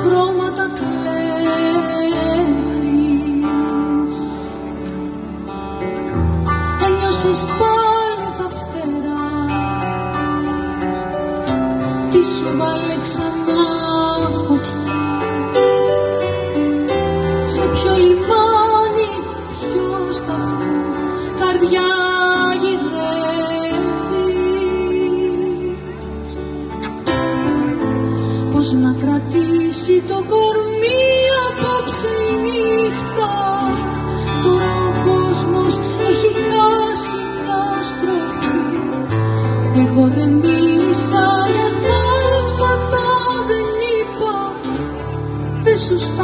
χρώματα κλέβεις. Ένιωσες πάλι τα φτερά, τι σου βάλε ξανά φωτιά, σε ποιο λιμάνι, ποιο σταθμό καρδιά γυρεύεις. Πώς να κρατήσει το κορμί απόψε η νύχτα, τώρα ο κόσμος έχει χάσει μια στροφή. Εγώ δεν μίλησα για θαύματα, δεν είπα, δεν σου στάθηκα.